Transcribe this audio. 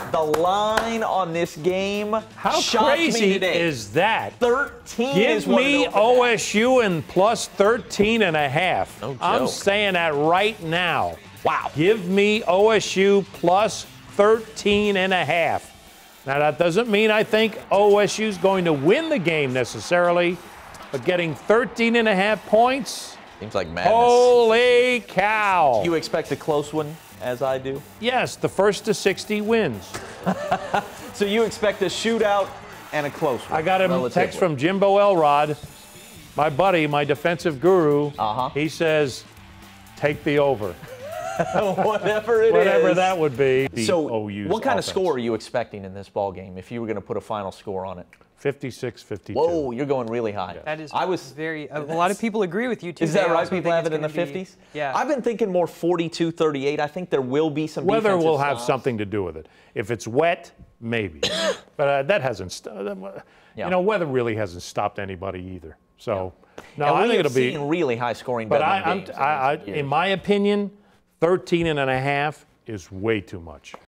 The line on this game How shocked me crazy today. is that? 13 Give is what me it opened at. OSU and plus 13.5. No I'm joke. saying that right now. Wow. Give me OSU plus 13.5. Now, that doesn't mean I think OSU is going to win the game necessarily, but getting 13.5 points, Seems like madness. holy cow. You expect a close one, as I do? Yes, the first to 60 wins. So you expect a shootout and a close one? I got a relatively. text from Jimbo Elrod, my buddy, my defensive guru. He says, take the over. Whatever it is. Whatever that would be. So OU's what kind of offense. score are you expecting in this ball game if you were going to put a final score on it? 56-52. Whoa, you're going really high. That is I was very. A lot of people agree with you too. Is that They right? also People think have it's it in the gonna be- 50s? Yeah. I've been thinking more 42-38. I think there will be some Weather defensive will have stops. something to do with it. If it's wet, maybe. But that hasn't. Weather really hasn't stopped anybody either. So, no, And I we think have it'll be. seen really high scoring But bedlam games in recent in years. my opinion, 13.5 is way too much.